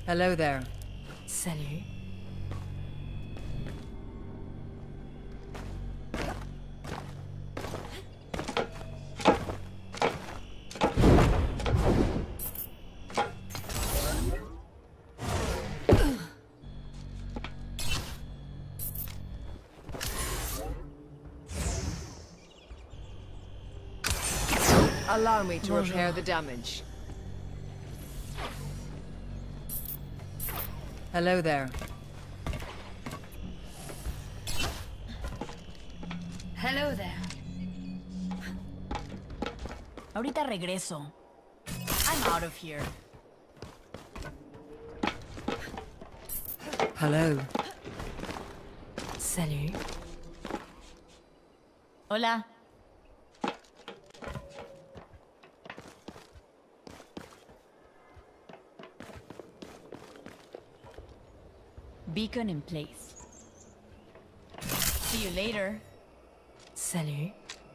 Hello there. Salut. Allow me to repair the damage. Hello there. Hello there. Ahorita regreso. I'm out of here. Hello. Salut. Hola. Beacon in place. See you later. Salut.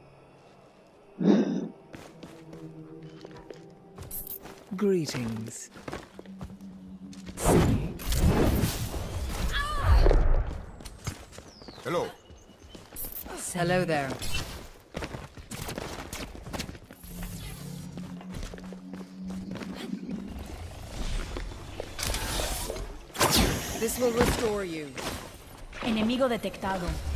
Greetings. Salut. Hello. Hello there. This will restore you. Enemigo detectado.